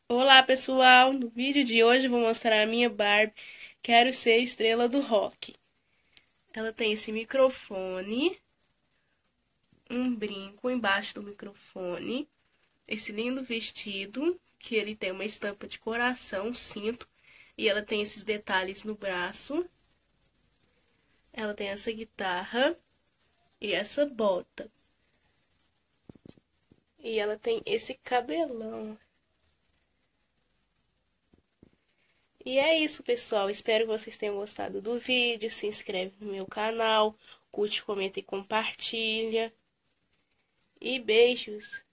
Olá pessoal, no vídeo de hoje eu vou mostrar a minha Barbie Quero Ser Estrela do Rock. Ela tem esse microfone, um brinco embaixo do microfone, esse lindo vestido, que ele tem uma estampa de coração, cinto, e ela tem esses detalhes no braço. Ela tem essa guitarra e essa bota. E ela tem esse cabelão. E é isso, pessoal. Espero que vocês tenham gostado do vídeo. Se inscreve no meu canal, curte, comenta e compartilha. E beijos!